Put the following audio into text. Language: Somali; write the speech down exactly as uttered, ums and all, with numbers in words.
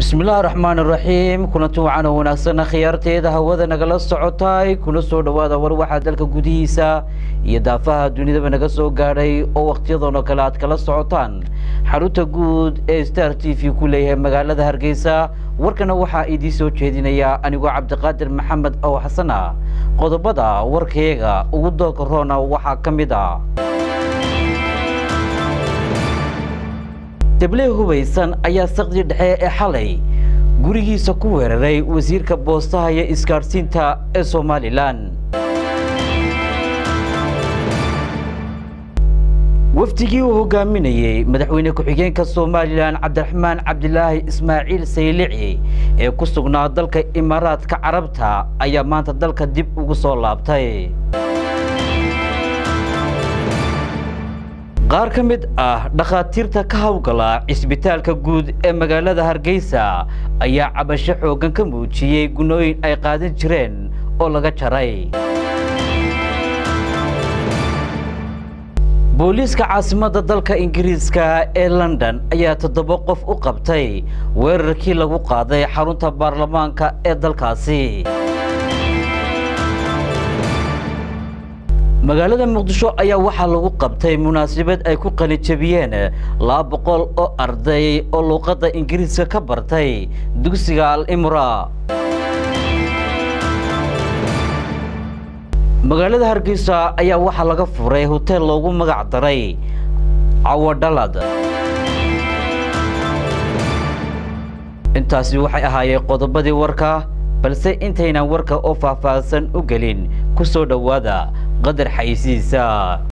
بسم الله الرحمن الرحيم كنتو عنا وناسنا خيارتيدا هودا نغلا سocotay kuna soo dhawaada war waxa dalka gudihiisa iyo daafaha dunida naga soo gaaray oo waqtiyadan kala aad kala socotaan xarunta guud ee Star T V ku leeyahay magaalada Hargeysa warkana waxa idin soo jeedinaya anigoo Cabdiqaadir Maxamed oo Xasana qodobada warkayga ugu doorka roona waxa kamid ah diblee hubaysan ayaa saqdi dhexe ee xalay gurigiisa ku weeraray wasiirka boostaha iyo isgaarsiinta ee Soomaaliland wafdigii uu hogaaminayay madaxweyne ku-xigeenka Soomaaliland Cabdiraxmaan Cabdilaahi Ismaaciil Saylici ee ku sugnaa dalka Imaaraadka Carabta ayaa maanta dalka dib ugu soo laabtay qaar ka mid ah dhakhaatiirta ka hawlgala isbitaalka guud ee magaalada Hargeysa ayaa cabasho xoogan ka muujiyay gunooyin ay qaadan jireen oo laga jaray booliiska caasimadda dalka Ingiriiska ee London ayaa toddoba qof u qabtay weerarkii lagu qaaday xarunta baarlamaanka ee dalkaasi magaalada Muqdisho ayaa waxa lagu qabtay munaasabad ay ku qalin jabiyeen laba boqol oo arday oo luqadda Ingiriiska ka bartay dugsiga Al-Imra magaalada Hargeysa ayaa waxa laga furay hotel loogu magac daray Awadalad intaasi waxay ahaayeen qodobadii warka balse intayna warka oo faahfaahsan u galin ku soo dhawaada qadar xaysiisa